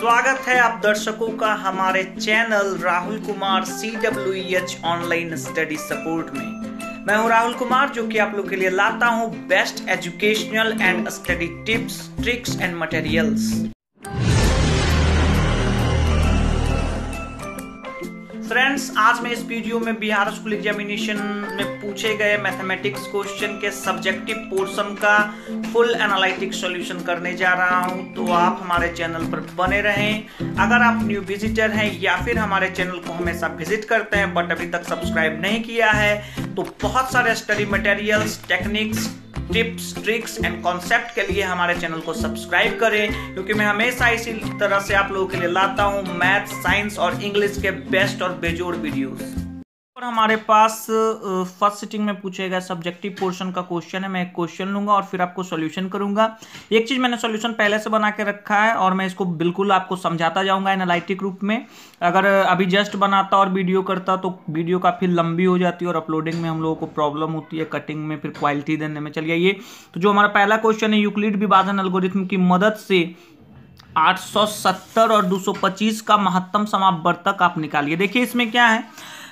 स्वागत है आप दर्शकों का हमारे channel Rahul Kumar CWEH online study support में। मैं हूं राहुल कुमार, जो कि आप लोग के लिए लाता हूं best educational and study tips, tricks and materials. Friends, आज मैं इस वीडियो में बिहार स्कूल एग्जामिनेशन में पूछे गए मैथमेटिक्स क्वेश्चन के सब्जेक्टिव पोर्शन का फुल एनालिटिक सॉल्यूशन करने जा रहा हूं, तो आप हमारे चैनल पर बने रहें। अगर आप न्यू विजिटर हैं या फिर हमारे चैनल को हमेशा विजिट करते हैं बट अभी तक सब्सक्राइब नहीं किया है, तो बहुत सारे study materials, techniques, tips, tricks and concept के लिए हमारे चैनल को सब्सक्राइब करें, क्योंकि मैं हमेशा इसी तरह से आप लोगों के लिए लाता हूं मैथ, साइंस और इंग्लिश के बेस्ट और बेजोड़ वीडियोस। और हमारे पास फर्स्ट सिटिंग में पूछे गए सब्जेक्टिव पोर्शन का क्वेश्चन है। मैं एक क्वेश्चन लूंगा और फिर आपको सॉल्यूशन करूंगा। एक चीज मैंने सॉल्यूशन पहले से बना के रखा है और मैं इसको बिल्कुल आपको समझाता जाऊंगा एनालिटिक रूप में। अगर अभी जस्ट बनाता और वीडियो करता तो वीडियो काफ़ी लंबी हो जाती है और अपलोडिंग में हम लोगों को प्रॉब्लम होती है, कटिंग में, फिर क्वालिटी देने में। चलिए ये तो जो हमारा पहला क्वेश्चन है, यूक्लिड विभाजन एल्गोरिथम की मदद से 870 और 225 का महत्तम समापवर्तक आप निकालिए। देखिए इसमें क्या है,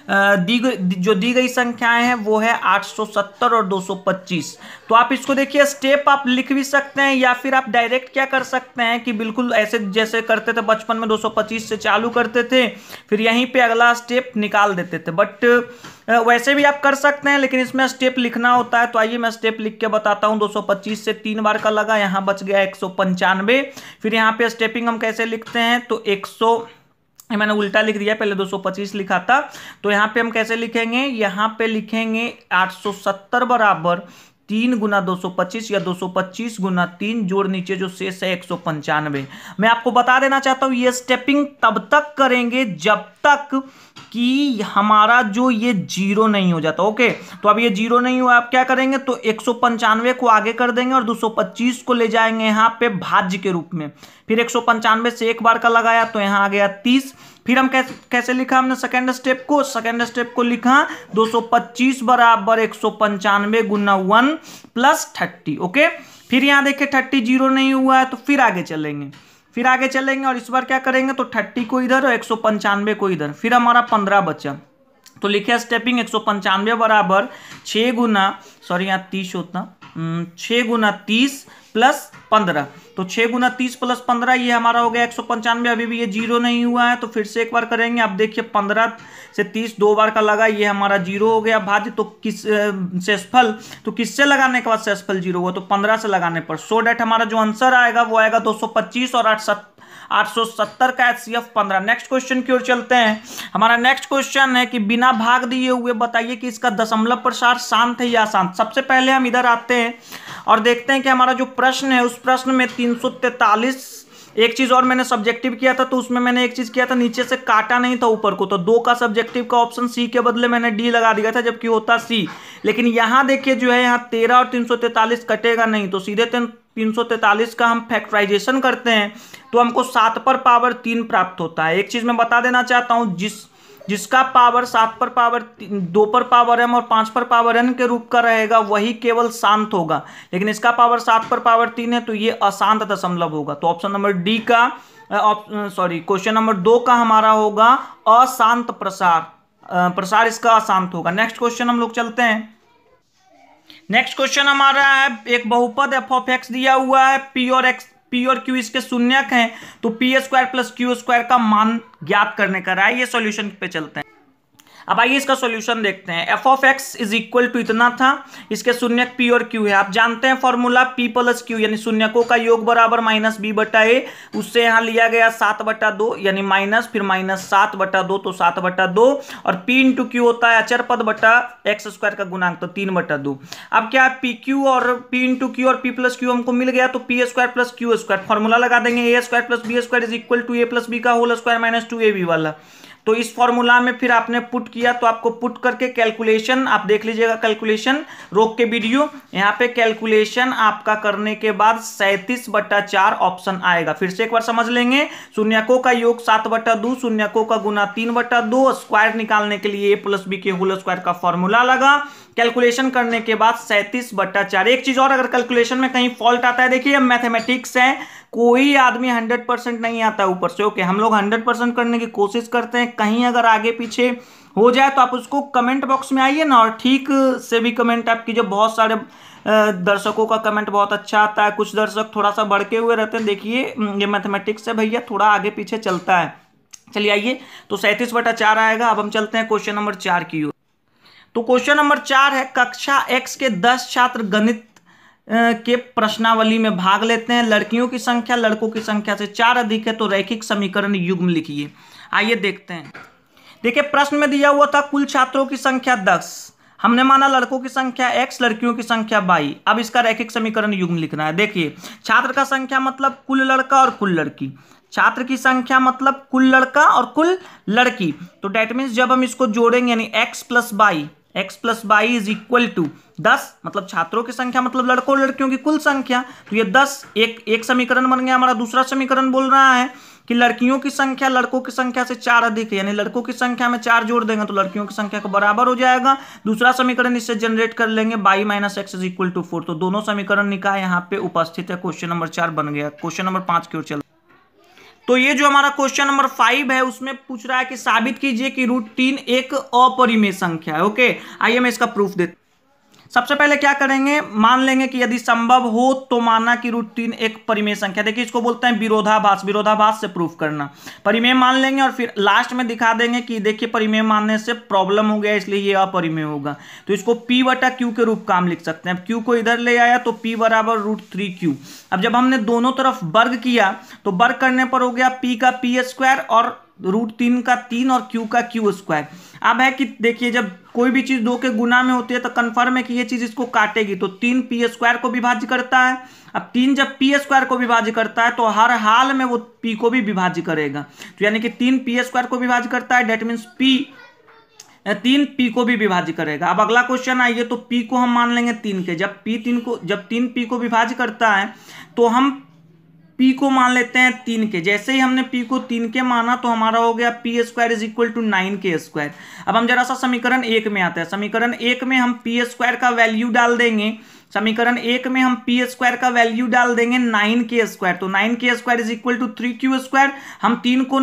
जो दी गई संख्याएं हैं वो है 870 और 225। तो आप इसको देखिए, स्टेप आप लिख भी सकते हैं या फिर आप डायरेक्ट क्या कर सकते हैं कि बिल्कुल ऐसे जैसे करते थे बचपन में, 225 से चालू करते थे, फिर यहीं पे अगला स्टेप निकाल देते थे। बट वैसे भी आप कर सकते हैं, लेकिन इसमें स्टेप लिखना होता है। तो आइए मैं स्टेप लिख के बताता हूं। 225 से 3 बार का लगा, यहाँ बच गया 195। फिर यहाँ पे स्टेपिंग हम कैसे लिखते हैं, तो 100, मैंने उल्टा लिख दिया, पहले 225 लिखा था। तो यहाँ पे हम कैसे लिखेंगे, यहाँ पे लिखेंगे 870 बराबर 3 गुना 225 या 225 गुना 3 जोड़ नीचे जो शेष है 195। मैं आपको बता देना चाहता हूँ ये स्टेपिंग तब तक करेंगे जब तक कि हमारा जो ये जीरो नहीं हो जाता। ओके, तो अब ये जीरो नहीं हुआ, आप क्या करेंगे, तो 195 को आगे कर देंगे और 225 को ले जाएंगे यहाँ पे भाज्य के रूप में। फिर 195 से एक बार का लगाया तो यहाँ आ गया 30। फिर हम कैसे लिखा हमने सेकेंड स्टेप को लिखा 225 बराबर 195 गुना 1 प्लस 30। ओके, फिर यहाँ देखिए 30 जीरो नहीं हुआ है, तो फिर आगे चलेंगे और इस बार क्या करेंगे, तो 30 को इधर और 195 को इधर, फिर हमारा 15 बचा। तो लिखे स्टेपिंग 195 बराबर 6 गुना 30 प्लस 15। तो 6 गुना 30 प्लस 15 ये हमारा हो गया 195। अभी भी ये जीरो नहीं हुआ है, तो फिर से एक बार करेंगे। आप देखिए 15 से 30 दो बार का लगा, ये हमारा जीरो हो गया भाज्य। तो किस शेषफल, तो किससे लगाने के बाद शेषफल जीरो हुआ, तो 15 से लगाने पर। सो डैट हमारा जो आंसर आएगा वो आएगा 225 और 870 का HCF 15। नेक्स्ट क्वेश्चन की ओर चलते हैं। हमारा नेक्स्ट क्वेश्चन है कि बिना भाग दिए हुए बताइए कि इसका दशमलव प्रसार शांत है या अशांत। सबसे पहले हम इधर आते हैं और देखते हैं कि हमारा जो प्रश्न है उस प्रश्न में 343। एक चीज और मैंने सब्जेक्टिव किया था, तो उसमें मैंने एक चीज किया था, नीचे से काटा नहीं था ऊपर को, तो 2 का सब्जेक्टिव का ऑप्शन सी के बदले मैंने डी लगा दिया था, जबकि होता सी। लेकिन यहाँ देखिए जो है, यहाँ 13 और 343 कटेगा नहीं, तो सीधे 343 का हम फैक्टराइजेशन करते हैं तो हमको 7 पर पावर 3 प्राप्त होता है। एक चीज मैं बता देना चाहता हूँ, जिसका पावर 7 पर पावर 2 पर पावर m और 5 पर पावर n के रूप का रहेगा वही केवल शांत होगा, लेकिन इसका पावर 7 पर पावर 3 है तो ये अशांत दशमलव होगा। तो ऑप्शन नंबर डी का क्वेश्चन नंबर 2 का हमारा होगा अशांत प्रसार इसका अशांत होगा। नेक्स्ट क्वेश्चन हम लोग चलते हैं। नेक्स्ट क्वेश्चन हमारा है, एक बहुपद f(x) दिया हुआ है, p और q इसके शून्यक हैं, तो p² प्लस q² का मान ज्ञात करने का है। ये सॉल्यूशन पे चलते हैं। अब आइए इसका सॉल्यूशन देखते हैं। f(x) इज इक्वल टू इतना था, इसके शून्यक p और q है। आप जानते हैं फॉर्मूला p प्लस q यानी शून्यकों का योग बराबर माइनस b बटा a। उससे यहाँ लिया गया 7/2 यानी माइनस, फिर माइनस 7/2 तो 7/2, और p इंटू q होता है अचर पद बटा x² का गुणांक, तो 3/2। अब क्या है, pq और p इंटू q और p प्लस q हमको मिल गया, तो p² प्लस q²। फॉर्मूला लगा देंगे a² plus b² is equal to a plus b का होल स्क्वायर माइनस 2ab वाला। तो इस फॉर्मूला में फिर आपने पुट किया, तो आपको पुट करके कैलकुलेशन आप देख लीजिएगा, कैलकुलेशन रोक के वीडियो, यहाँ पे कैलकुलेशन आपका करने के बाद 37/4 ऑप्शन आएगा। फिर से एक बार समझ लेंगे, शून्यकों का योग 7/2, शून्यकों का गुना 3/2, स्क्वायर निकालने के लिए a प्लस b के होल स्क्वायर का फॉर्मूला लगा, कैलकुलेशन करने के बाद 37/4। एक चीज और, अगर कैलकुलेशन में कहीं फॉल्ट आता है, देखिए मैथमेटिक्स है, कोई आदमी 100% नहीं आता ऊपर से। ओके, हम लोग 100% करने की कोशिश करते हैं, कहीं अगर आगे पीछे हो जाए तो आप उसको कमेंट बॉक्स में आइए ना और ठीक से भी कमेंट आप कीजिए। बहुत सारे दर्शकों का कमेंट बहुत अच्छा आता है, कुछ दर्शक थोड़ा सा भड़के हुए रहते हैं। देखिए ये मैथमेटिक्स है भैया, थोड़ा आगे पीछे चलता है। चलिए आइए, तो 37/4 आएगा। अब हम चलते हैं क्वेश्चन नंबर 4 की ओर। तो क्वेश्चन नंबर 4 है, कक्षा x के 10 छात्र गणित के प्रश्नावली में भाग लेते हैं। लड़कियों की संख्या लड़कों की संख्या से 4 अधिक है, तो रैखिक समीकरण युग्म लिखिए। आइए देखते हैं। देखिए प्रश्न में दिया हुआ था कुल छात्रों की संख्या 10, हमने माना लड़कों की संख्या x, लड़कियों की संख्या y। अब इसका रैखिक समीकरण युग्म लिखना है। देखिए छात्र का संख्या मतलब कुल लड़का और कुल लड़की, छात्र की संख्या मतलब कुल लड़का और कुल लड़की। तो डेट मीन्स जब हम इसको जोड़ेंगे यानी x plus y is equal to 10, मतलब छात्रों की संख्या मतलब लड़कों और लड़कियों की कुल संख्या। तो ये 10 एक समीकरण बन गया हमारा। दूसरा समीकरण बोल रहा है कि लड़कियों की संख्या लड़कों की संख्या से 4 अधिक है, यानी लड़कों की संख्या में 4 जोड़ देंगे तो लड़कियों की संख्या के बराबर हो जाएगा। दूसरा समीकरण इससे जनरेट कर लेंगे, y minus X is equal to 4। तो दोनों समीकरण निकाय यहाँ पे उपस्थित है। क्वेश्चन नंबर 4 बन गया। क्वेश्चन नंबर 5 की ओर चल। तो ये जो हमारा क्वेश्चन नंबर 5 है उसमें पूछ रहा है कि साबित कीजिए कि √3 एक अपरिमेय संख्या है। ओके, आइए मैं इसका प्रूफ देता हूं। सबसे पहले क्या करेंगे, मान लेंगे कि यदि संभव हो तो माना कि √3 एक परिमेय संख्या। देखिए इसको बोलते हैं विरोधाभास, विरोधाभास से प्रूफ करना। परिमेय मान लेंगे और फिर लास्ट में दिखा देंगे कि देखिए परिमेय मानने से प्रॉब्लम हो गया इसलिए ये अपरिमेय होगा। तो इसको P/Q के रूप का हम लिख सकते हैं। अब Q को इधर ले आया तो P बराबर √3Q। अब जब हमने दोनों तरफ वर्ग किया तो वर्ग करने पर हो गया P का P² और √3 का 3 और Q का Q²। अब है कि देखिए जब कोई भी चीज 2 के गुना में होती है तो कन्फर्म है कि ये चीज इसको काटेगी, तो 3 P² को विभाज्य करता है। अब 3 जब P² को विभाज्य करता है तो हर हाल में वो P को भी विभाज्य करेगा। तो यानी कि 3 P² को विभाज्य करता है, डेट मीन्स 3 P को भी विभाज्य करेगा। अब अगला क्वेश्चन आइए, तो P को हम मान लेंगे 3 के। जब 3 P को विभाज्य करता है तो हम P को मान लेते हैं 3 के। जैसे ही हमने P को 3 के माना तो हमारा हो गया P² is equal to 9K²। अब हम जरा सा समीकरण 1 में आते हैं। समीकरण 1 में हम P² का वैल्यू डाल देंगे। समीकरण 1 में हम P² का वैल्यू डाल देंगे 9K²। तो 9K² is equal to 3Q²। हम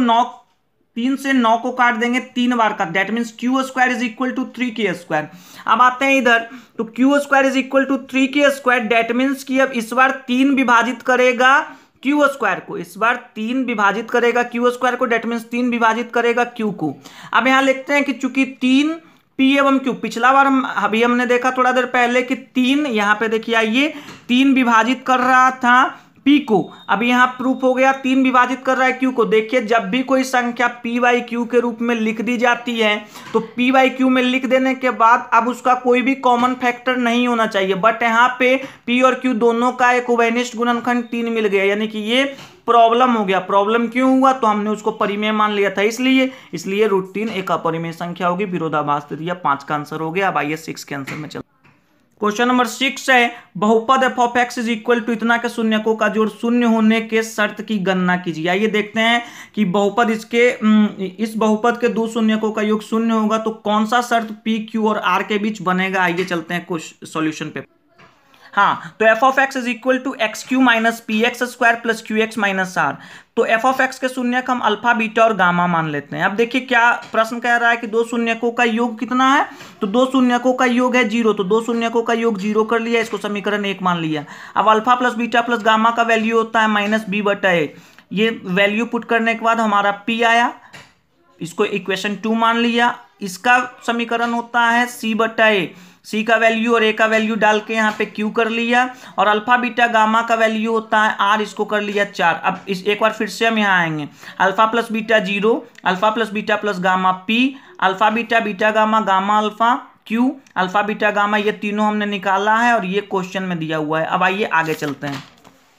3 से 9 को काट देंगे 3 बार का, that means Q² is equal to 3K²। अब आते हैं इधर, तो Q² is equal to 3K², that means कि अब इस बार 3 विभाजित करेगा Q² को, इस बार 3 विभाजित करेगा Q² को, डेट मीन्स 3 विभाजित करेगा Q को। अब यहां लिखते हैं कि चूंकि 3 P एवं Q, पिछला बार अभी हमने देखा थोड़ा देर पहले कि 3, यहां पे देखिए आइए 3 विभाजित कर रहा था P को। अब यहां प्रूफ हो गया 3 विभाजित कर रहा है Q को। देखिए जब भी कोई संख्या P/Q के रूप में लिख दी जाती है तो P/Q में लिख देने के बाद अब उसका कोई भी कॉमन फैक्टर नहीं होना चाहिए, बट यहाँ पे P और Q दोनों का एक उभयनिष्ठ गुणनखंड 3 मिल गया, यानी कि ये प्रॉब्लम हो गया। प्रॉब्लम क्यों हुआ, तो हमने उसको परिमेय मान लिया था, इसलिए √3 एक अपरिमेय संख्या होगी। विरोधाभास दे दिया, 5 का आंसर हो गया। अब आइए 6 के आंसर में चल। क्वेश्चन नंबर 6 है, बहुपद f(x) इज इक्वल टू इतना के शून्यकों का जोड़ शून्य होने के शर्त की गणना कीजिए। आइए देखते हैं कि बहुपद इस बहुपद के 2 शून्यकों का योग शून्य होगा तो कौन सा शर्त P, Q और R के बीच बनेगा। आइए चलते हैं कुछ सॉल्यूशन पे। हाँ, तो f(x) is equal to xq minus px² plus qx minus r। तो f(x) के शून्यक हम अल्फा, बीटा और गामा मान लेते हैं। अब देखिए क्या प्रश्न कह रहा है कि 2 शून्यकों का योग कितना है, तो 2 शून्यकों का योग है 0, तो 2 शून्यकों का योग 0 कर लिया, इसको समीकरण 1 मान लिया। अब alpha plus beta plus gamma का वैल्यू होता है -b/a। ये वैल्यू पुट करने के बाद हमारा p आया, इसको इक्वेशन 2 मान लिया। इसका समीकरण होता है c/a। C का वैल्यू और A का वैल्यू डाल के यहाँ पे Q कर लिया, और अल्फा बीटा गामा का वैल्यू होता है R, इसको कर लिया 4। अब एक बार फिर से हम यहाँ आएंगे, alpha plus beta 0, alpha plus beta plus gamma P, alpha beta beta gamma gamma alpha Q, alpha beta gamma, ये तीनों हमने निकाला है और ये क्वेश्चन में दिया हुआ है। अब आइए आगे चलते हैं।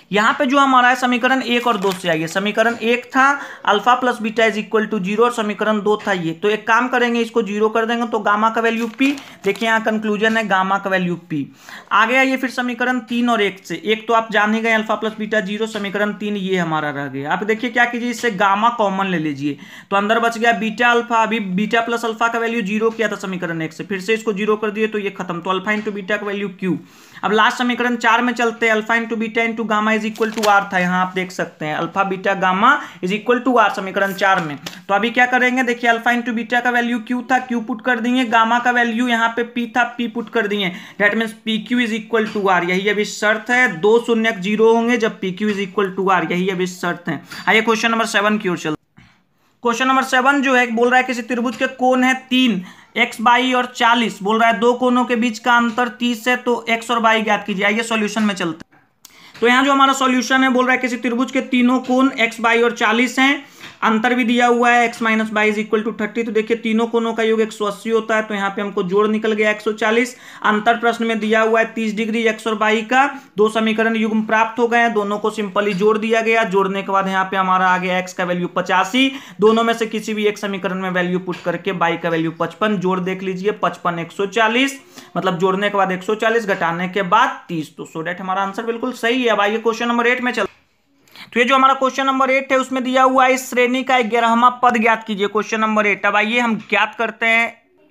यहाँ पे जो हमारा है समीकरण 1 और 2 से आइए। समीकरण 1 था alpha plus beta is equal to 0 और समीकरण 2 था ये। तो एक काम करेंगे, इसको 0 कर देंगे तो गामा का वैल्यू p, देखिए यहाँ कंक्लूजन है गामा का वैल्यू p। आगे आइए फिर समीकरण 3 और 1 से। एक तो आप जान ही गए अल्फा प्लस बीटा 0, समीकरण 3 ये हमारा रह गया। आप देखिए क्या कीजिए, इससे गामा कॉमन ले लीजिए तो अंदर बच गया बीटा अल्फा। अभी बीटा प्लस अल्फा का वैल्यू 0 किया था समीकरण 1 से, फिर से इसको 0 कर दिए तो ये खत्म। तो अल्फा इंटू बीटा का वैल्यू q। अब लास्ट समीकरण 4 में चलते हैं। Alpha into beta into gamma is equal to R था, यहाँ आप देख सकते हैं alpha beta gamma is equal to R समीकरण 4 में। तो अभी क्या करेंगे, देखिए अल्फा इंटू बीटा का वैल्यू q था, q पुट कर दिए। गामा का वैल्यू यहाँ पे p था, p पुट कर दिए। That means P Q is equal to R. यही अभी शर्त है, 2 शून्य 0 होंगे जब P Q is equal to R. यही अभी शर्त है। आइए क्वेश्चन नंबर 7 की ओर चलते। क्वेश्चन नंबर 7 जो है बोल रहा है किसी त्रिभुज के कोण है 3 x बाई और 40। बोल रहा है दो कोणों के बीच का अंतर 30 है, तो x और y ज्ञात कीजिए। आइए सॉल्यूशन में चलते हैं। तो यहाँ जो हमारा सॉल्यूशन है बोल रहा है किसी त्रिभुज के तीनों कोण x बाई और 40 हैं। अंतर भी दिया हुआ है x minus Y is equal to 30। तो देखिए तीनों कोणों का योग 180 होता है, तो यहाँ पे हमको जोड़ निकल गया 140। अंतर प्रश्न में दिया हुआ है 30 डिग्री x और y का। दो समीकरण युग्म प्राप्त हो गए हैं, दोनों को सिंपली जोड़ दिया गया। जोड़ने के बाद यहाँ पे हमारा आ गया x का वैल्यू 85। दोनों में से किसी भी एक समीकरण में वैल्यू पुट करके y का वैल्यू 55। जोड़ देख लीजिए 55 140, मतलब जोड़ने के बाद 140 घटाने के बाद 30। तो सो दैट हमारा आंसर बिल्कुल सही है। अब आइए क्वेश्चन नंबर 8 में चल। तो ये जो हमारा क्वेश्चन नंबर 8 है उसमें दिया हुआ है इस श्रेणी का 11वां पद ज्ञात कीजिए। Question number 8। अब आइए हम ज्ञात करते हैं।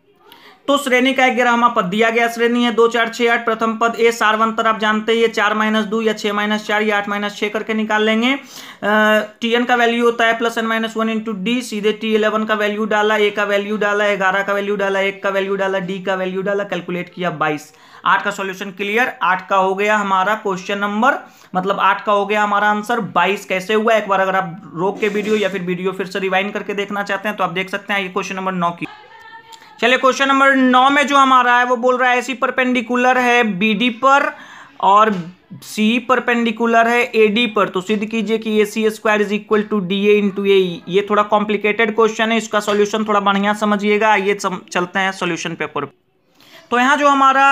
तो श्रेणी का 11वां पद दिया गया। श्रेणी है 2 4 6 8। प्रथम पद ए सारवंतर आप जानते हैं ये 4 - 2 या 6 - 4 या 8 - 6 करके निकाल लेंगे। tn का वैल्यू होता है प्लस n - 1 इंटू डी। सीधे t11 का वैल्यू डाला, a का वैल्यू डाला, 11 का वैल्यू डाला, 1 का वैल्यू डाला, d का वैल्यू डाला, कैलकुलेट किया 22। 8 का सॉल्यूशन क्लियर। 8 का हो गया हमारा क्वेश्चन नंबर, मतलब 8 का हो गया हमारा आंसर। 22 कैसे हुआ, एक बार अगर आप रोक के वीडियो या फिर वीडियो फिर से रिवाइंड करके देखना चाहते हैं तो आप देख सकते हैं। ये क्वेश्चन नंबर 9 की। चलिए क्वेश्चन नंबर 9 में जो हमारा है वो बोल रहा है ऐसी परपेंडिकुलर है बीडी पर और सी परपेंडिकुलर है एडी पर। तो सिद्ध कीजिए कि A C square is equal to D A into A. ये थोड़ा कॉम्प्लिकेटेड क्वेश्चन है, इसका सॉल्यूशन थोड़ा बढ़िया समझिएगा। आइए चलते हैं सॉल्यूशन पेपर। तो यहाँ जो हमारा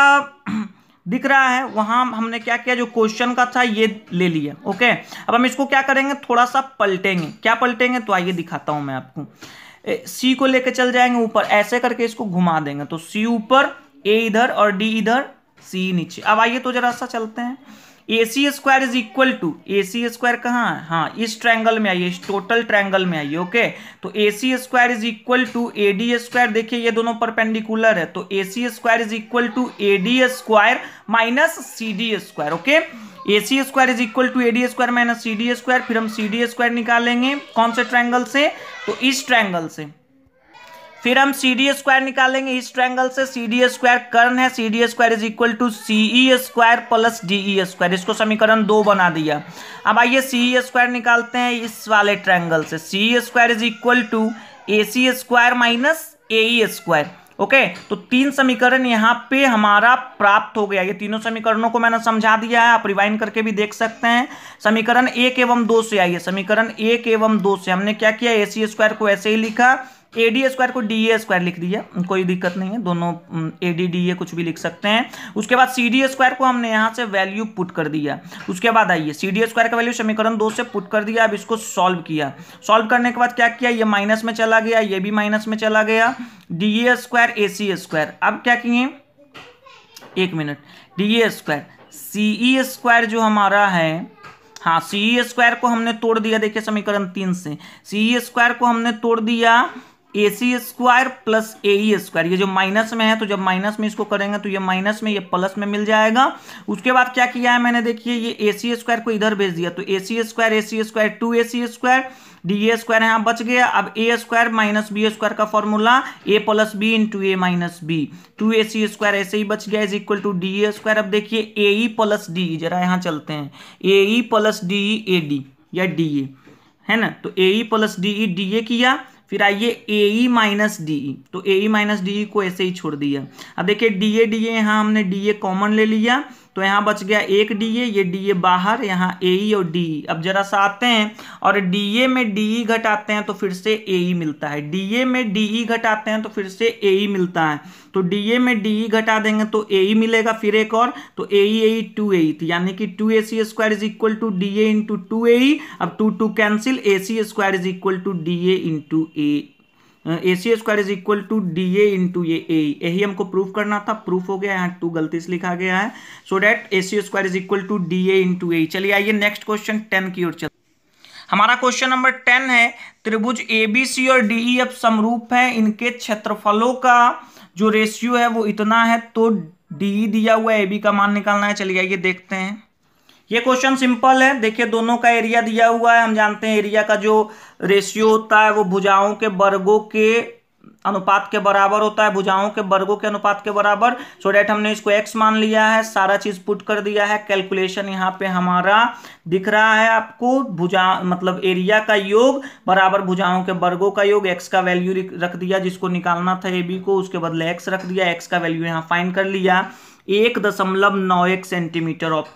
दिख रहा है वहां हमने क्या किया, जो क्वेश्चन का था ये ले लिया। ओके, अब हम इसको क्या करेंगे, थोड़ा सा पलटेंगे। क्या पलटेंगे, तो आइए दिखाता हूं मैं आपको। सी को लेके चल जाएंगे ऊपर, ऐसे करके इसको घुमा देंगे तो सी ऊपर, ए इधर और डी इधर, सी नीचे। अब आइए तो जरा सा चलते हैं। A C square is equal to, A C square कहाँ है, हाँ इस ट्रायंगल में आइए, इस टोटल ट्रायंगल में आइए। ओके, तो A C square is equal to A D square. देखिए ये दोनों परपेंडिकुलर है, तो A C square is equal to A D square minus C D square. Okay, A C square is equal to A D square minus C D square. फिर हम सी D square निकालेंगे कौन से ट्रायंगल से, तो इस ट्रायंगल से। फिर हम सी डी स्क्वायर निकालेंगे इस ट्रायंगल से। सी डी स्क्वायर कर्ण है, C D square is equal to C E square plus D E square. इसको समीकरण 2 बना दिया। अब आइए सी ई स्क्वायर निकालते हैं इस वाले ट्रायंगल से। C E square is equal to A C square minus A E square. Okay, तो 3 समीकरण यहाँ पे हमारा प्राप्त हो गया। ये तीनों समीकरणों को मैंने समझा दिया है, आप रिवाइंड करके भी देख सकते हैं। समीकरण 1 एवं 2 से आइए। समीकरण 1 एवं 2 से हमने क्या किया, ए सी स्क्वायर को ऐसे ही लिखा, ए डी स्क्वायर को डी ए स्क्वायर लिख दिया, कोई दिक्कत नहीं है, दोनों ए डी डी ए कुछ भी लिख सकते हैं। उसके बाद सी डी स्क्वायर को हमने यहाँ से वैल्यू पुट कर दिया। उसके बाद आइए सी डी स्क्वायर का वैल्यू समीकरण 2 से पुट कर दिया। अब इसको सॉल्व किया। सॉल्व करने के बाद क्या किया, ये माइनस में चला गया, ये भी माइनस में चला गया। D A square A C square. अब क्या किए, एक minute, D A square C E square जो हमारा है, हाँ सी ई स्क्वायर को हमने तोड़ दिया। देखिए समीकरण 3 से सी ई स्क्वायर को हमने तोड़ दिया A C square plus A E square. ये जो माइनस में है, तो जब माइनस में इसको करेंगे तो ये माइनस में, ये प्लस में मिल जाएगा। उसके बाद क्या किया है मैंने, देखिए ये ए सी स्क्वायर को इधर भेज दिया, तो A C square 2 A C square, D A square यहाँ बच गया। अब A square minus B square का formula A plus B into A minus B, 2 A C square ऐसे ही बच गया is equal to D A square. अब देखिए ए ई प्लस डी, जरा यहाँ चलते हैं, A E plus D A D या डी ए है ना, तो A E plus D E D A किया। फिर आइए ए ई माइनस डी ई, तो A E minus D E को ऐसे ही छोड़ दिया। अब देखिए डी ए यहाँ हमने डी ए कॉमन ले लिया, तो तो यहाँ बच गया एक DA, ये DA बाहर, यहाँ AE और DE। अब जरा सा आते हैं और DA में DE घटाते हैं तो फिर से AE मिलता है, DA में DE घटाते हैं तो फिर से AE मिलता है, तो DA में DE घटा देंगे तो AE मिलेगा, फिर एक और, तो AE 2AE, यानी कि 2AC² is equal to DA into 2AE। अब 2 cancel, AC² is equal to DA into AC² is equal to DA into AE। यही हमको प्रूफ करना था, प्रूफ हो गया, यहाँ 2 गलती से लिखा गया है, so that AC² is equal to DA into AE। चलिए आइए नेक्स्ट क्वेश्चन 10 की ओर चलते। हमारा क्वेश्चन नंबर 10 है, त्रिभुज ABC और DE अब समरूप है, इनके क्षेत्रफलों का जो रेशियो है वो इतना है, तो DE दिया हुआ है, AB का मान निकालना है। चलिए आइए देखते हैं। ये क्वेश्चन सिंपल है, देखिए दोनों का एरिया दिया हुआ है, हम जानते हैं एरिया का जो रेशियो होता है वो भुजाओं के वर्गों के अनुपात के बराबर होता है, भुजाओं के वर्गों के अनुपात के बराबर। सो डेट हमने इसको x मान लिया है, सारा चीज पुट कर दिया है, कैलकुलेशन यहाँ पे हमारा दिख रहा है आपको, भुजा मतलब एरिया का योग बराबर भुजाओं के वर्गों का योग, x का वैल्यू रख दिया, जिसको निकालना था AB को, उसके बदले x रख दिया, x का वैल्यू यहाँ फाइंड कर लिया, 1.91 सेंटीमीटर ऑफ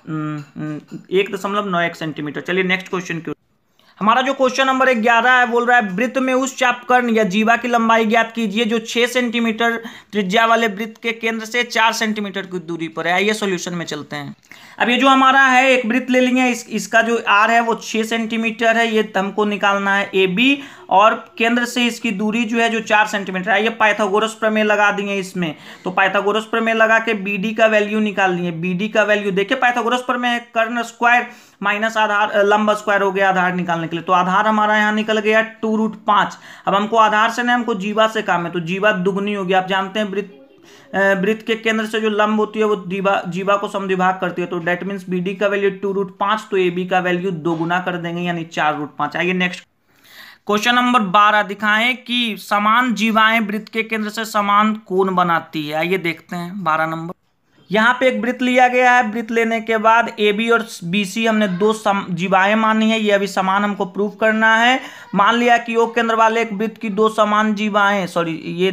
1.91 सेंटीमीटर। चलिए नेक्स्ट क्वेश्चन की। हमारा जो क्वेश्चन नंबर 11 है, बोल रहा है वृत्त में उस चापकर्ण या जीवा की लंबाई ज्ञात कीजिए जो 6 सेंटीमीटर त्रिज्या वाले वृत्त के केंद्र से 4 सेंटीमीटर की दूरी पर है। आइए सॉल्यूशन में चलते हैं। अब ये जो हमारा है एक वृत्त ले लेंगे, इसका जो R है वो 6 सेंटीमीटर है, ये हमको निकालना है AB, और केंद्र से इसकी दूरी जो है जो 4 सेंटीमीटर है। ये पाइथागोरस प्रमेय लगा दिए इसमें, तो पाइथागोरस प्रमेय लगा के BD का वैल्यू निकाल लिए। BD का वैल्यू देखिए, पाइथागोरस प्रमेय कर्ण स्क्वायर माइनस आधार लंब स्क्वायर हो गया आधार निकालने के लिए, तो आधार हमारा यहाँ निकल गया 2√5। अब हमको आधार से नहीं, हमको जीवा से काम है, तो जीवा दुगनी होगी। आप जानते हैं वृत्त के केंद्र से जो लंब होती है वो जीवा को समद्विभाग करती है, तो डेट मीन्स BD का वैल्यू 2√5, तो AB का वैल्यू 2 गुना कर देंगे यानी 4√5। आइए नेक्स्ट क्वेश्चन नंबर 12, दिखाएं कि समान जीवाएं वृत्त के केंद्र से समान कोण बनाती है। आइए देखते हैं 12 नंबर। यहाँ पे एक वृत्त लिया गया है, वृत्त लेने के बाद AB और BC हमने 2 जीवाएं मानी है, ये अभी समान हमको प्रूफ करना है। मान लिया कि योग केंद्र वाले एक वृत्त की 2 समान जीवाएं, सॉरी ये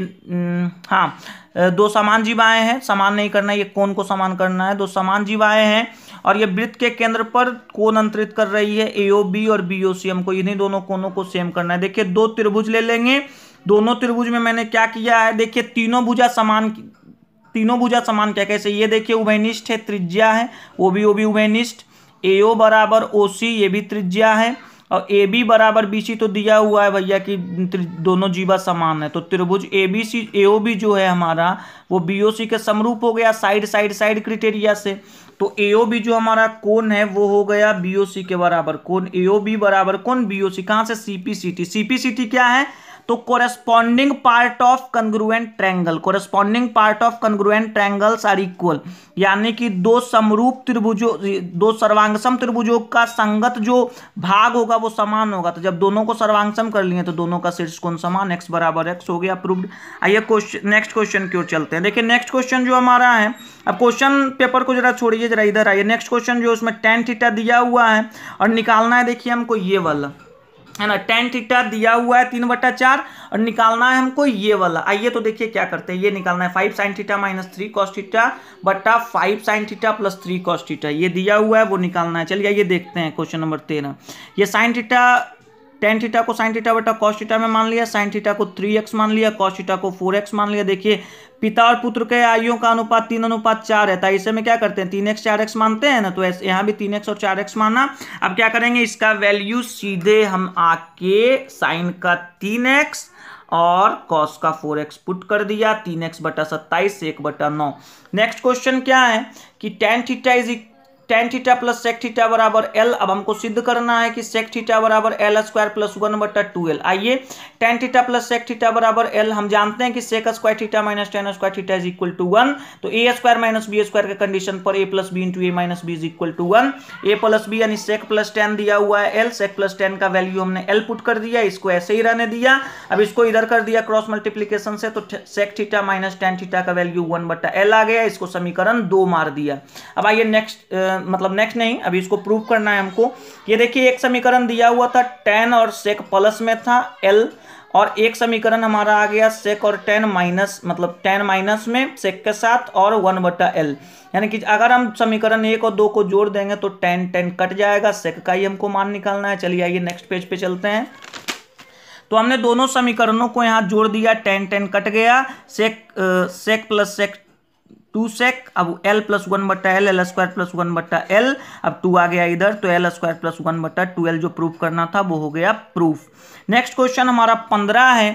2 समान जीवाएं हैं, समान नहीं करना है, ये कोण को समान करना है, 2 समान जीवाएं हैं और ये वृत्त के केंद्र पर कोण अंतरित कर रही है AOB और BOC, हमको इन्हीं दोनों कोणों को सेम करना है। देखिए 2 त्रिभुज ले लेंगे, दोनों त्रिभुज में मैंने क्या किया है, देखिए तीनों भुजा समान क्या, कैसे, ये देखिए उभयनिष्ठ है, त्रिज्या है, OB उभयनिष्ठ, AO बराबर OC ये भी त्रिज्या है, और AB बराबर BC तो दिया हुआ है भैया कि दोनों जीवा समान है, तो त्रिभुज ABC AOB जो है हमारा वो BOC के समरूप हो गया साइड क्राइटेरिया से। तो AOB जो हमारा कोण है वो हो गया BOC के बराबर, कोण AOB बराबर कोण BOC, कहाँ से CPCT क्या है, तो corresponding part of congruent triangle, corresponding part of congruent triangles are equal, यानी कि 2 समरूप त्रिभुजों, 2 सर्वांगसम त्रिभुजों का संगत जो भाग होगा वो समान होगा, तो जब दोनों को सर्वांगसम कर लिए तो दोनों का शीर्षकोण समान, x बराबर x हो गया प्रूव्ड। आइए नेक्स्ट क्वेश्चन की ओर चलते हैं। देखिए नेक्स्ट क्वेश्चन जो हमारा है, अब क्वेश्चन पेपर को जरा छोड़िए, जरा इधर आइए। नेक्स्ट क्वेश्चन जो उसमें tan थीटा दिया हुआ है और निकालना है, देखिए हमको ये वाला है ना, tan थीटा दिया हुआ है 3/4 और निकालना है हमको ये वाला। आइए तो देखिए क्या करते हैं, ये निकालना है 5 sin theta minus 3 cos theta बटा 5 sin theta plus 3 cos theta, ये दिया हुआ है वो निकालना है। चलिए आइए देखते हैं क्वेश्चन नंबर 13। ये sin थीटा, tan थीटा को sin थीटा बटा cos थीटा में मान लिया, sin थीटा को 3x मान लिया, cos थीटा को 4x मान लिया। देखिए पिता और पुत्र के आयुओं का अनुपात 3:4 है, तो ऐसे में क्या करते हैं 3x 4x मानते हैं ना, तो यहाँ भी 3x और 4x माना। अब क्या करेंगे, इसका वैल्यू सीधे हम आके साइन का 3x और cos का 4x पुट कर दिया, 3x बटा 27 1/9। नेक्स्ट क्वेश्चन क्या है कि tan theta plus sec theta बराबर L। अब हमको सिद्ध करना है कि sec थीटा बराबर L² प्लस 1/2L। आइए tan theta plus sec theta बराबर L, हम जानते हैं कि sec square theta minus tan square theta is equal to 1, तो a² माइनस b स्क्वायर के कंडीशन पर a plus B into A minus B is equal to 1। a plus B यानी sec plus tan दिया हुआ है L, sec plus tan का वैल्यू हमने L पुट कर दिया, इसको ऐसे ही रहने दिया। अब इसको इधर कर दिया क्रॉस मल्टीप्लीकेशन से, तो sec theta minus tan theta का वैल्यू 1/L आ गया, इसको समीकरण 2 मार दिया। अब आइए नेक्स्ट मतलब नेक्स्ट नहीं, अभी इसको प्रूव करना है हमको। ये देखिए एक समीकरण दिया हुआ था tan और sec प्लस में था l, और एक समीकरण हमारा आ गया sec और tan माइनस, मतलब tan माइनस में sec के साथ और 1/l, यानी कि अगर हम समीकरण 1 और 2 को जोड़ देंगे तो tan कट जाएगा, sec का ही हमको मान निकालना है। चलिए आइए नेक्स्ट पेज पे चलते हैं। तो हमने दोनों समीकरणों को यहाँ जोड़ दिया, tan कट गया, sec प्लस sec 2 sec, अब l plus 1/l, l square plus 1/l, अब 2 आ गया इधर, तो l स्क्वायर प्लस 1/2l जो प्रूफ करना था वो हो गया प्रूफ। नेक्स्ट क्वेश्चन हमारा 15 है।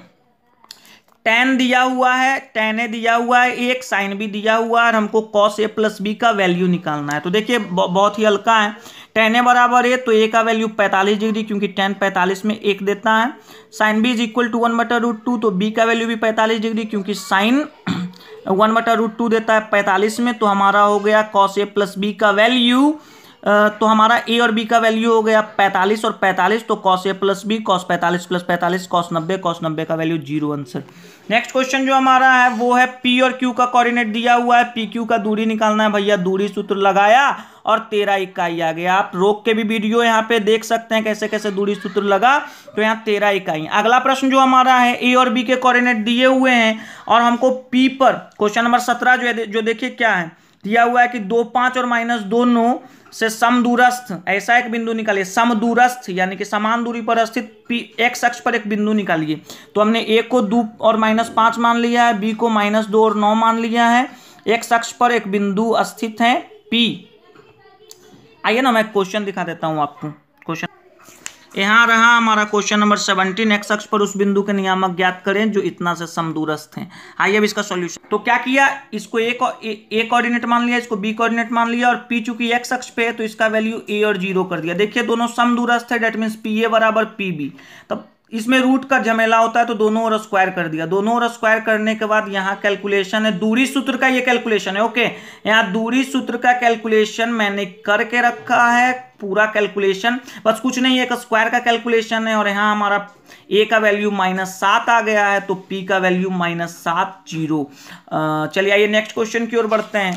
tan दिया हुआ है, tan a दिया हुआ है, एक साइन भी दिया हुआ है और हमको cos a प्लस b का वैल्यू निकालना है। तो देखिए बहुत ही हल्का है, tan a बराबर है तो a का वैल्यू 45 डिग्री, क्योंकि tan 45 में 1 देता है। Sine b is equal to 1/√2, तो b का वैल्यू भी 45 डिग्री, क्योंकि साइन 1/√2 देता है 45 में, तो हमारा हो गया cos a प्लस b का वैल्यू, तो हमारा a और b का वैल्यू हो गया 45 और 45, तो cos a plus b, cos 45 plus 45, cos 90 का वैल्यू 0 आंसर। नेक्स्ट क्वेश्चन जो हमारा है वो है p और q का कोऑर्डिनेट दिया हुआ है, p q का दूरी निकालना है भैया। दूरी सूत्र लगाया और 13 इकाई आ गया। आप रोक के भी वीडियो यहाँ पे देख सकते हैं कैसे कैसे दूरी सूत्र लगा, तो यहाँ 13 इकाई। अगला प्रश्न जो हमारा है a और b के कोऑर्डिनेट दिए हुए हैं और हमको p पर क्वेश्चन नंबर 17 जो देखिए क्या है दिया हुआ है कि 2, 5 और -2 9 से समदूरस्थ ऐसा एक बिंदु निकालिए। समदूरस्थ यानी कि समान दूरी पर स्थित x अक्ष पर एक बिंदु निकालिए। तो हमने a को 2 और -5 मान लिया है, b को -2 और 9 मान लिया है। x अक्ष पर एक बिंदु स्थित है p। आइए ना मैं क्वेश्चन दिखा देता हूं आपको। क्वेश्चन यहाँ रहा हमारा क्वेश्चन नंबर 17, एक्स अक्ष पर उस बिंदु के नियामक ज्ञात करें जो इतना से समदूरस्थ हैं। आइए अब इसका सॉल्यूशन। तो क्या किया, इसको ए कोऑर्डिनेट मान लिया, इसको बी कोऑर्डिनेट मान लिया, और p चूंकि एक्स अक्ष पे है तो इसका वैल्यू a और 0 कर दिया। देखिए दोनों समदूरस्थ है, डेट मीन्स pa बराबर pb। तब इसमें रूट का झमेला होता है तो दोनों ओर स्क्वायर कर दिया। दोनों ओर स्क्वायर करने के बाद यहाँ कैलकुलेशन है, दूरी सूत्र का ये कैलकुलेशन है। ओके, यहाँ दूरी सूत्र का कैलकुलेशन मैंने करके रखा है, पूरा कैलकुलेशन, बस कुछ नहीं, एक स्क्वायर का कैलकुलेशन है। और यहाँ हमारा a का वैल्यू -7 आ गया है, तो p का वैल्यू -7 0। चलिए आइए नेक्स्ट क्वेश्चन की ओर बढ़ते हैं।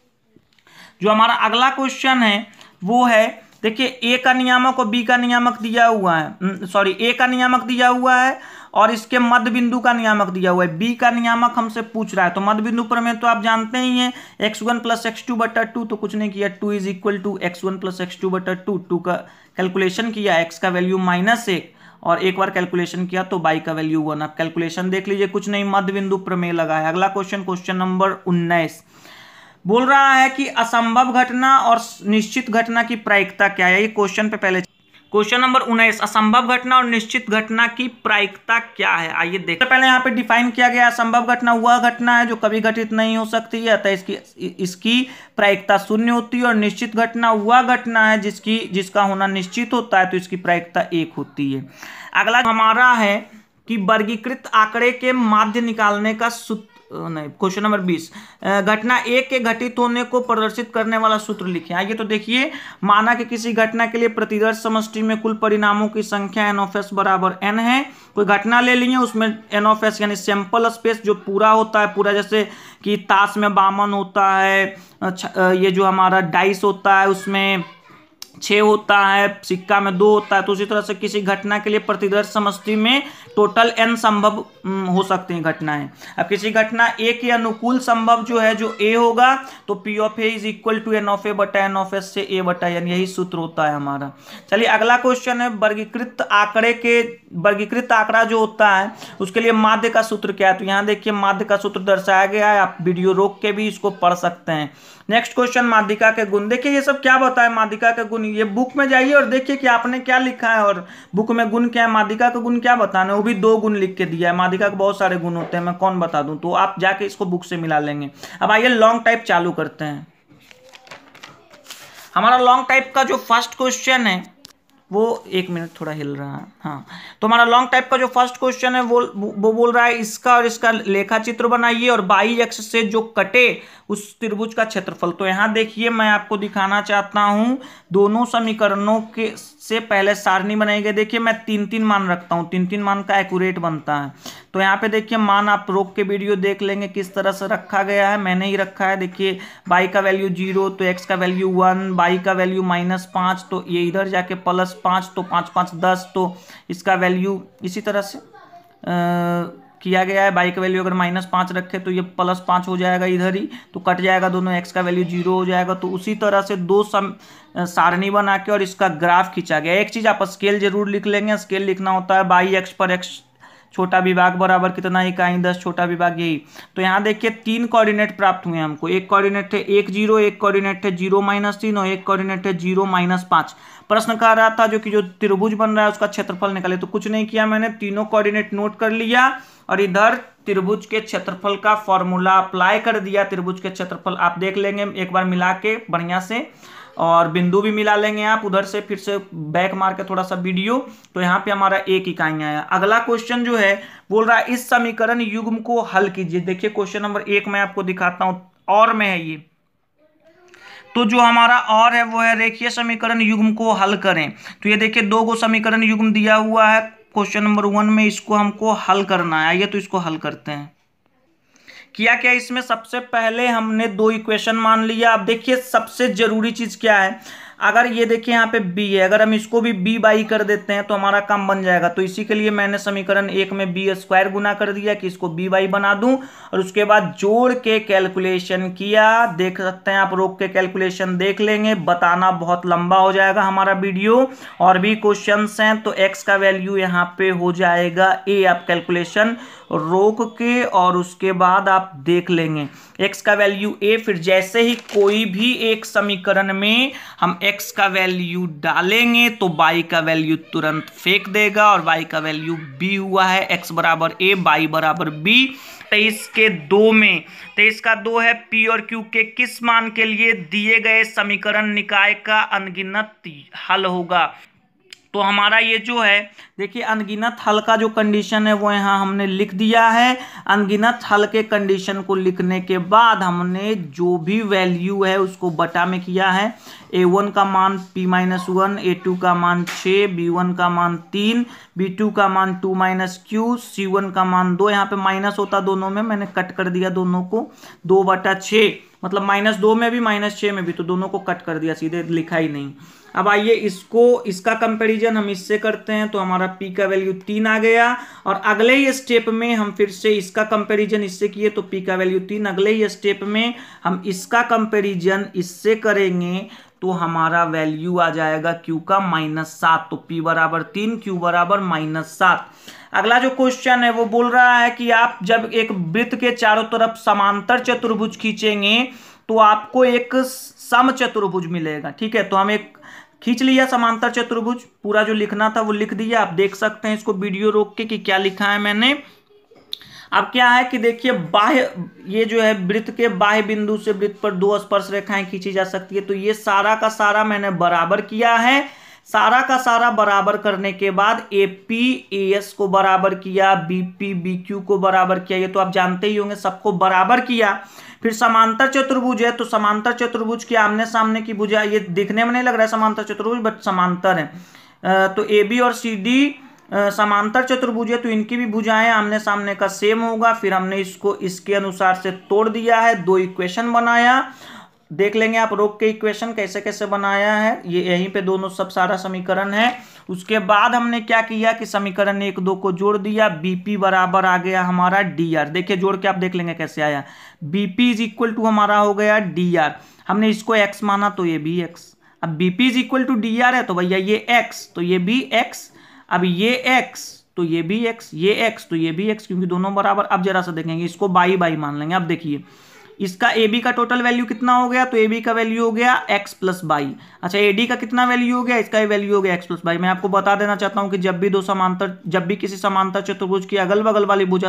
जो हमारा अगला क्वेश्चन है वो है, देखिए a का नियामक और b का नियामक दिया हुआ है, सॉरी a का नियामक दिया हुआ है और इसके मध्य बिंदु का नियामक दिया हुआ है। b का नियामक हमसे पूछ रहा है, तो मध्य बिंदु पर में तो आप जानते ही हैं x1 + x2/2, तो कुछ नहीं किया, 2 = x1 + x2/2। 2 का कैलकुलेशन किया, x का वैल्यू -1 और एक बार कैलकुलेशन किया तो y का वैल्यू 1। आप कैलकुलेशन देख लीजिए, कुछ नहीं, मध्य बिंदु प्रमेय लगा है। अगला क्वेश्चन, क्वेश्चन नंबर 19 बोल रहा है कि असंभव घटना और निश्चित घटना की प्रायिकता क्या है। ये क्वेश्चन पे पहले, क्वेश्चन नंबर 19, असंभव घटना और निश्चित घटना की प्रायिकता क्या है। आइए देखते हैं। पहले यहाँ पे डिफाइन किया गया, असंभव घटना वह घटना है जो कभी घटित नहीं हो सकती है, अतः इसकी प्रायिकता 0 होती है। और निश्चित घटना वह घटना है जिसका होना निश्चित होता है, तो इसकी प्रायिकता 1 होती है। अगला हमारा है कि वर्गीकृत आंकड़े के माध्य निकालने का सूत्र, नहीं, क्वेश्चन नंबर 20, घटना एक के घटित होने को प्रदर्शित करने वाला सूत्र लिखें। आइए तो देखिए, माना कि किसी घटना के लिए प्रतिदर्श समष्टि में कुल परिणामों की संख्या n(s) बराबर n है। कोई घटना ले लिए, उसमें n(s) यानी सैंपल स्पेस जो पूरा होता है, पूरा जैसे कि ताश में बामन होता है, ये जो हमारा डाइस होता है उसमें 6 होता है, सिक्का में 2 होता है। तो उसी तरह से किसी घटना के लिए प्रतिदर्श समष्टि में टोटल n संभव हो सकती हैं घटनाएं। अब किसी घटना a के अनुकूल संभव जो है, जो a होगा, तो p of a is equal to n(a/n(s) से a/n, यही सूत्र होता है हमारा। चलिए अगला क्वेश्चन है, वर्गीकृत आंकड़ा जो होता है उसके लिए माध्य का सूत्र क्या है। तो यहाँ देखिए माध्य का सूत्र दर्शाया गया है, आप वीडियो रोक के भी इसको पढ़ सकते हैं। नेक्स्ट क्वेश्चन, माध्यिका के गुण। देखिए ये सब क्या बताया, माध्यिका के गुण, ये बुक में जाइए और देखिए कि आपने क्या लिखा है और बुक में गुण क्या है, माध्यिका के गुण क्या बताने, वो भी 2 गुण लिख के दिया है। माध्यिका के बहुत सारे गुण होते हैं, मैं कौन बता दूं, तो आप जाके इसको बुक से मिला लेंगे। अब आइए लॉन्ग टाइप चालू करते हैं। हमारा लॉन्ग टाइप का जो फर्स्ट क्वेश्चन है वो, 1 मिनट थोड़ा हिल रहा है, हाँ, तो हमारा लॉन्ग टाइप का जो फर्स्ट क्वेश्चन है वो बोल रहा है इसका और इसका लेखा चित्र बनाइए और बाई अक्ष से जो कटे उस त्रिभुज का क्षेत्रफल। तो यहाँ देखिए मैं आपको दिखाना चाहता हूँ, दोनों समीकरणों के से पहले सारणी बनाई गई। देखिए मैं 3-3 मान रखता हूँ, 3-3 मान का एक्यूरेट बनता है। तो यहाँ पे देखिए मान आप रोक के वीडियो देख लेंगे किस तरह से रखा गया है, मैंने ही रखा है। देखिए y का वैल्यू 0 तो x का वैल्यू 1, y का वैल्यू -5 तो ये इधर जाके +5 तो 5 5 10 तो इसका वैल्यू इसी तरह से किया गया है। बाई का वैल्यू अगर -5 रखे तो ये +5 हो जाएगा इधर ही, तो कट जाएगा दोनों, x का वैल्यू 0 हो जाएगा। तो उसी तरह से दो सारणी बना के और इसका ग्राफ खींचा गया। एक चीज आप स्केल जरूर लिख लेंगे, स्केल लिखना होता है बाई x पर x छोटा विभाग बराबर कितना इकाई 10 छोटा विभाग यही। तो यहाँ देखिए 3 कोऑर्डिनेट प्राप्त हुए हमको, एक कोऑर्डिनेट है 1 0, एक कोऑर्डिनेट है 0 -3 और एक कोऑर्डिनेट है 0 -5। प्रश्न कह रहा था जो त्रिभुज बन रहा है उसका क्षेत्रफल निकाले, तो कुछ नहीं किया मैंने, तीनों कोऑर्डिनेट नोट कर लिया और इधर त्रिभुज के क्षेत्रफल का फॉर्मूला अप्लाई कर दिया। त्रिभुज के क्षेत्रफल आप देख लेंगे एक बार मिला के बढ़िया से, और बिंदु भी मिला लेंगे आप उधर से, फिर से बैक मार के थोड़ा सा वीडियो। तो यहाँ पे हमारा 1 इकाई आया। अगला क्वेश्चन जो है बोल रहा है इस समीकरण युग्म को हल कीजिए। देखिए क्वेश्चन नंबर 1 मैं आपको दिखाता हूं, और में है ये, तो जो हमारा और है वो है रेखीय समीकरण युग्म को हल करें। तो ये देखिए 2 गो समीकरण युग्म दिया हुआ है क्वेश्चन नंबर 1 में, इसको हमको हल करना है। आइए तो इसको हल करते हैं। किया क्या इसमें, सबसे पहले हमने 2 इक्वेशन मान लिया। अब देखिए सबसे जरूरी चीज क्या है, अगर ये देखिए यहाँ पे b है, अगर हम इसको भी b बाई कर देते हैं तो हमारा काम बन जाएगा। तो इसी के लिए मैंने समीकरण 1 में b² गुना कर दिया कि इसको b बाई बना दूं, और उसके बाद जोड़ के कैलकुलेशन किया। देख सकते हैं आप, रोक के कैलकुलेशन देख लेंगे, बताना बहुत लंबा हो जाएगा हमारा वीडियो, और भी क्वेश्चंस हैं। तो x का वैल्यू यहाँ पे हो जाएगा a, आप कैलकुलेशन रोक के और उसके बाद आप देख लेंगे x का वैल्यू a। फिर जैसे ही कोई भी एक समीकरण में हम x का वैल्यू डालेंगे तो y का वैल्यू तुरंत फेंक देगा, और y का वैल्यू b हुआ है, x बराबर a y बराबर b। 23 के 2 में 23 का 2 है p और q के किस मान के लिए दिए गए समीकरण निकाय का अनगिनत हल होगा। तो हमारा ये जो है देखिए अनगिनत हल का जो कंडीशन है वो यहाँ हमने लिख दिया है। अनगिनत हल के कंडीशन को लिखने के बाद हमने जो भी वैल्यू है उसको बटा में किया है। a1 का मान p-1, a2 का मान 6, b1 का मान 3, b2 का मान 2 - q, c1 का मान 2। यहाँ पे माइनस होता दोनों में, मैंने कट कर दिया दोनों को, 2/6 मतलब -2 में भी -6 में भी, तो दोनों को कट कर दिया, सीधे लिखा ही नहीं। अब आइए इसका कंपैरिजन हम इससे करते हैं, तो हमारा p का वैल्यू 3 आ गया, और अगले ही स्टेप में हम फिर से इसका कंपैरिजन इससे किए तो p का वैल्यू 3। अगले ही स्टेप में हम इसका कंपैरिजन इससे करेंगे तो हमारा वैल्यू आ जाएगा q का -7। तो p बराबर 3, q बराबर -7। अगला जो क्वेश्चन है वो बोल रहा है कि आप जब एक वृत्त के चारों तरफ समांतर चतुर्भुज खींचेंगे तो आपको एक समचतुर्भुज मिलेगा। ठीक है, तो हम एक खींच लिया समांतर चतुर्भुज, पूरा जो लिखना था वो लिख दिया। आप देख सकते हैं इसको वीडियो रोक के कि क्या लिखा है मैंने। अब क्या है कि देखिए बाह्य, ये जो है वृत्त के बाह्य बिंदु से वृत्त पर 2 स्पर्श रेखाएं खींची जा सकती है। तो ये सारा का सारा मैंने बराबर किया है। सारा का सारा बराबर करने के बाद AP AS को बराबर किया, BP BQ को बराबर किया, ये तो आप जानते ही होंगे, सबको बराबर किया। फिर समांतर चतुर्भुज है, तो समांतर चतुर्भुज के आमने सामने की भुजा, ये दिखने में नहीं लग रहा है समांतर चतुर्भुज बट समांतर है। तो AB और CD समांतर चतुर्भुज है, तो इनकी भी भुजाएं आमने सामने का सेम होगा। फिर हमने इसको इसके अनुसार से तोड़ दिया है, 2 इक्वेशन बनाया। देख लेंगे आप रोक के इक्वेशन कैसे कैसे बनाया है, ये यहीं पे दोनों सब सारा समीकरण है। उसके बाद हमने क्या किया कि समीकरण 1 2 को जोड़ दिया, BP बराबर आ गया हमारा DR। देखिए जोड़ के आप देख लेंगे कैसे आया, BP इज इक्वल टू हमारा हो गया DR। हमने इसको x माना तो ये भी x। अब BP is equal to DR है तो भैया ये x, तो ये भी x। अब ये x तो ये भी x, ये x तो ये भी x, क्योंकि दोनों बराबर। अब जरा सा देखेंगे, इसको बाई बाई मान लेंगे। अब देखिए इसका AB का टोटल वैल्यू कितना हो गया, तो AB का वैल्यू हो गया x प्लस बाई। अच्छा AD का कितना वैल्यू हो गया, इसका वैल्यू हो गया x प्लस बाई। मैं आपको बता देना चाहता हूं कि जब भी किसी समांतर चतुर्भुज की अगल बगल वाली भुजा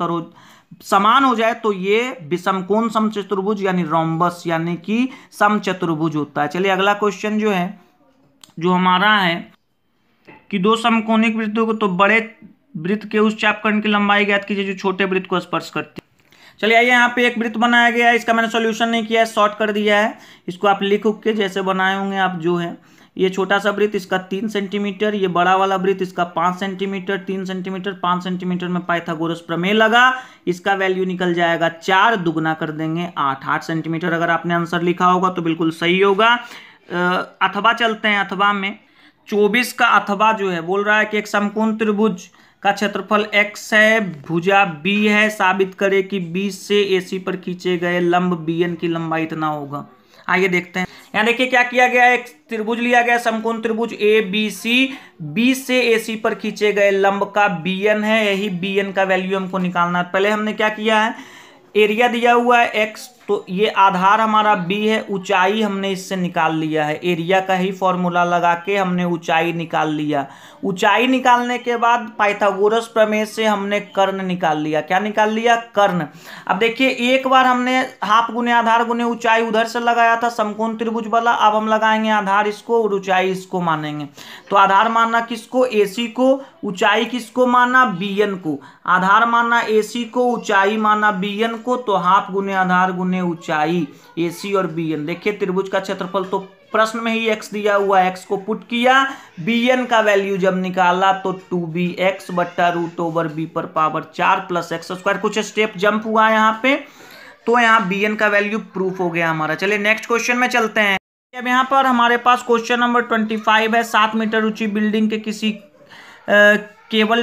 समान हो जाए तो ये विषमकोण समचतुर्भुज यानी रोम्बस यानी कि समचतुर्भुज होता है। चलिए अगला क्वेश्चन जो है, जो हमारा है कि 2 समकोणिक वृत्तों को, तो बड़े वृत्त के उस चापकर्ण की लंबाई ज्ञात कीजिए जो छोटे वृत्त को स्पर्श करती है। चलिए आइए, यहाँ पे एक वृत्त बनाया गया है, इसका मैंने सॉल्यूशन नहीं किया है, शॉर्ट कर दिया है। इसको आप लिख के जैसे बनाए होंगे आप, जो है ये छोटा सा वृत्त इसका 3 सेंटीमीटर, ये बड़ा वाला वृत्त इसका 5 सेंटीमीटर, 3 सेंटीमीटर 5 सेंटीमीटर में पाइथागोरस प्रमेय लगा, इसका वैल्यू निकल जाएगा 4, दुगना कर देंगे 8 सेंटीमीटर। अगर आपने आंसर लिखा होगा तो बिल्कुल सही होगा। अथवा चलते हैं, अथवा में 24 का अथवा जो है बोल रहा है कि एक समकोण त्रिभुज का क्षेत्रफल x है, भुजा b है, साबित करे कि B से AC पर खींचे गए लंब BN की लंबाई इतना होगा। आइए देखते हैं। यहाँ देखिए क्या किया गया है, एक त्रिभुज लिया गया, समकोण त्रिभुज ABC, B से AC पर खींचे गए लंब का BN है, यही BN का वैल्यू हमको निकालना है। पहले हमने क्या किया है, एरिया दिया हुआ है x, तो ये आधार हमारा b है, ऊंचाई हमने इससे निकाल लिया है, एरिया का ही फॉर्मूला लगा के हमने ऊंचाई निकाल लिया। ऊंचाई निकालने के बाद पाइथागोरस प्रमेय से हमने कर्ण निकाल लिया। क्या निकाल लिया, कर्ण। अब देखिए एक बार हमने हाफ गुने आधार गुने ऊंचाई उधर से लगाया था समकोण त्रिभुज वाला, अब हम लगाएंगे आधार इसको और ऊंचाई इसको मानेंगे। तो आधार मानना किसको, AC को, ऊंचाई किसको माना, BN को। आधार माना AC को, ऊंचाई माना BN को, तो हाफ गुने आधार गुने ऊंचाई AC और BN। देखिए त्रिभुज का क्षेत्रफल तो प्रश्न में ही x दिया हुआ है, x को पुट किया, BN का वैल्यू जब निकाला तो 2bx बट्टा रूट ओवर b पर पावर 4 प्लस एक्स स्क्वायर। कुछ स्टेप जंप हुआ यहाँ पे, तो यहाँ BN का वैल्यू प्रूफ हो गया हमारा। चलिए नेक्स्ट क्वेश्चन में चलते हैं। अब यहाँ पर हमारे पास क्वेश्चन नंबर 25 है। 7 मीटर ऊंची बिल्डिंग के किसी केबल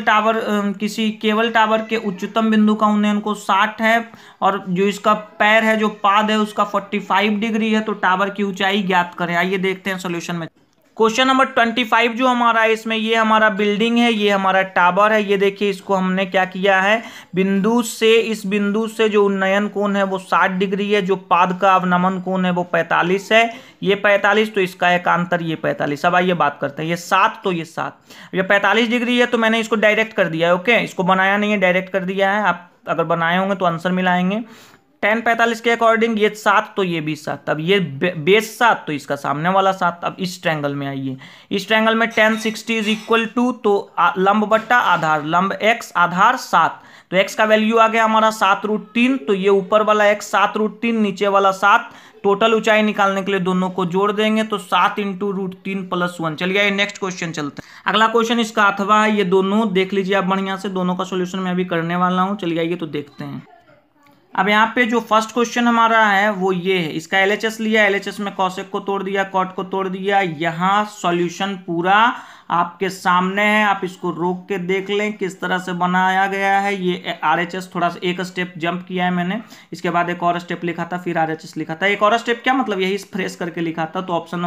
टावर के उच्चतम बिंदु का उन्नयन को 60 है और जो इसका पैर है, जो पाद है उसका 45 डिग्री है, तो टावर की ऊंचाई ज्ञात करें। आइए देखते हैं सॉल्यूशन में। क्वेश्चन नंबर 25 जो हमारा है, इसमें ये हमारा बिल्डिंग है, ये हमारा टावर है। ये देखिए इसको हमने क्या किया है, बिंदु से, इस बिंदु से जो उन्नयन कोण है वो 60 डिग्री है, जो पाद का अवनमन कोण है वो 45 है। ये 45 तो इसका एकांतर ये 45। अब आइए बात करते हैं, ये 7 तो ये 7, ये 45 डिग्री है तो मैंने इसको डायरेक्ट कर दिया है। ओके, इसको बनाया नहीं है, डायरेक्ट कर दिया है। आप अगर बनाए होंगे तो आंसर मिलाएंगे। 10 45 के अकॉर्डिंग ये 7 तो ये भी 7, अब ये बेस 7 तो इसका सामने वाला 7। अब इस ट्रायंगल में आइए, इस ट्रायंगल में 10 60 इज इक्वल टू, तो लंब बट्टा आधार, लंब x आधार 7, तो x का वैल्यू आ गया हमारा 7√3, तो ये ऊपर वाला x 7√3, नीचे वाला 7। टोटल ऊंचाई निकालने के लिए दोनों को जोड़ देंगे तो 7 इंटू √3 + 1। चलिए नेक्स्ट क्वेश्चन चलते हैं। अगला क्वेश्चन इसका अथवा है, ये दोनों देख लीजिए आप बढ़िया से, दोनों का सोल्यूशन मैं अभी करने वाला हूँ। चलिए आइए तो देखते हैं। अब यहाँ पे जो फर्स्ट क्वेश्चन हमारा है वो ये है, इसका LHS लिया, LHS में कॉसेक को तोड़ दिया, कॉट को तोड़ दिया। यहाँ सॉल्यूशन पूरा आपके सामने है, आप इसको रोक के देख लें किस तरह से बनाया गया है। ये RHS थोड़ा सा एक स्टेप जंप किया है मैंने, इसके बाद एक और स्टेप लिखा था, फिर RHS लिखा था। एक और स्टेप क्या मतलब, यही फ्रेश करके लिखा था, तो ऑप्शन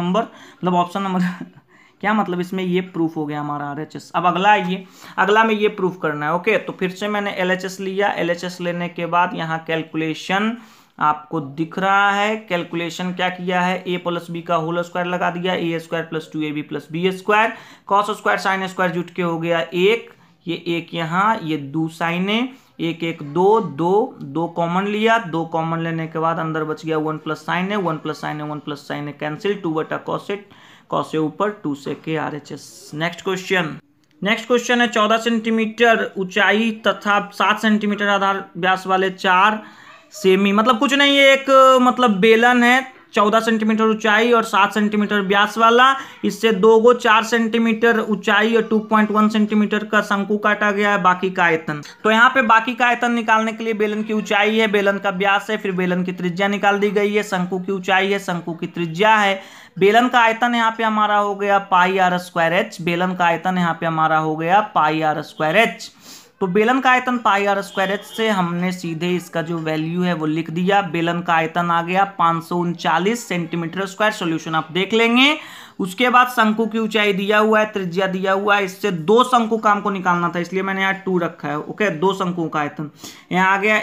नंबर क्या मतलब, इसमें ये प्रूफ हो गया हमारा RHS। अब अगला में ये प्रूफ करना है। ओके, तो फिर से मैंने LHS लिया, LHS लेने के बाद यहाँ कैलकुलेशन आपको दिख रहा है। कैलकुलेशन क्या किया है, a + b का होल स्क्वायर लगा दिया, a² + 2ab + b², cos square sin square जुट के हो गया 1, ये 1 यहाँ, ये 2 sin 1 1 2 2 2 कॉमन लिया, 2 कॉमन लेने के बाद अंदर बच गया 1 + sin 1 + sin 1 + sin cancel, 2/cos cos ऊपर 2 से के RHS। नेक्स्ट क्वेश्चन है 14 सेंटीमीटर ऊंचाई तथा 7 सेंटीमीटर आधार व्यास वाले 4 सेमी, मतलब कुछ नहीं है, एक मतलब बेलन है, 14 सेंटीमीटर ऊंचाई और 7 सेंटीमीटर व्यास वाला, इससे 2 गो 4 सेंटीमीटर ऊंचाई और 2.1 सेंटीमीटर का शंकु काटा गया है। बाकी का आयतन, तो यहाँ पे बाकी का आयतन निकालने के लिए बेलन की ऊंचाई है, बेलन का व्यास है, फिर बेलन की त्रिज्या निकाल दी गई है, शंकु की ऊंचाई है, शंकु की त्रिज्या है। बेलन का आयतन यहाँ पे हमारा हो गया πr²h, बेलन का आयतन यहाँ पे हमारा हो गया πr²h। तो बेलन का आयतन πr²h से हमने सीधे इसका जो वैल्यू है वो लिख दिया। बेलन का आयतन आ गया 539 सेंटीमीटर स्क्वायर। सॉल्यूशन आप देख लेंगे। उसके बाद शंकु की ऊंचाई दिया हुआ है, त्रिज्या दिया हुआ है, इससे 2 शंकु का हमको निकालना था, इसलिए मैंने यहाँ 2 रखा है। ओके, 2 शंकुओं का आयतन यहाँ आ गया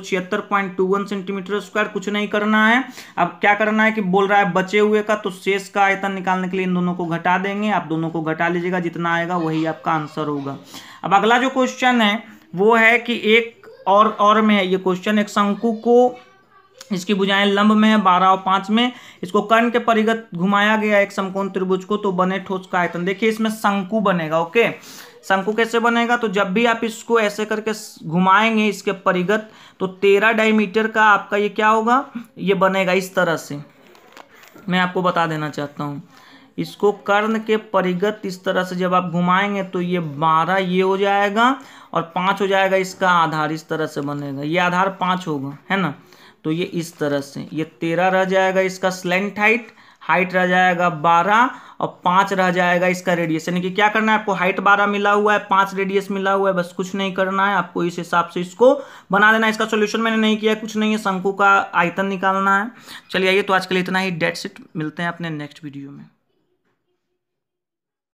176.21 सेंटीमीटर स्क्वायर। कुछ नहीं करना है, अब क्या करना है कि बोल रहा है बचे हुए का, तो शेष का आयतन निकालने के लिए इन दोनों को घटा देंगे। आप दोनों को घटा लीजिएगा, जितना आएगा वही आपका आंसर होगा। अब अगला जो क्वेश्चन है वो है कि एक और में है ये क्वेश्चन, एक शंकु को, इसकी भुजाएं लंब में है 12 और 5 में, इसको कर्ण के परिगत घुमाया गया एक समकोण त्रिभुज को, तो बने ठोस का आयतन। देखिए इसमें शंकु बनेगा। ओके, शंकु कैसे बनेगा, तो जब भी आप इसको ऐसे करके घुमाएंगे इसके परिगत, तो 13 डायमीटर का आपका ये क्या होगा, ये बनेगा इस तरह से। मैं आपको बता देना चाहता हूँ, इसको कर्ण के परिगत इस तरह से जब आप घुमाएंगे तो ये 12 ये हो जाएगा और 5 हो जाएगा इसका आधार, इस तरह से बनेगा, ये आधार 5 होगा, है ना। तो ये इस तरह से ये 13 रह जाएगा इसका स्लेंट हाइट, हाइट रह जाएगा 12 और 5 रह जाएगा इसका रेडियस। यानी कि क्या करना है आपको, हाइट 12 मिला हुआ है, 5 रेडियस मिला हुआ है, बस कुछ नहीं करना है आपको, इस हिसाब से इसको बना देना है। इसका सॉल्यूशन मैंने नहीं किया, कुछ नहीं है, शंकु का आयतन निकालना है। चलिए आइए, तो आज के लिए इतना ही, डेट्स इट, मिलते हैं अपने नेक्स्ट वीडियो में।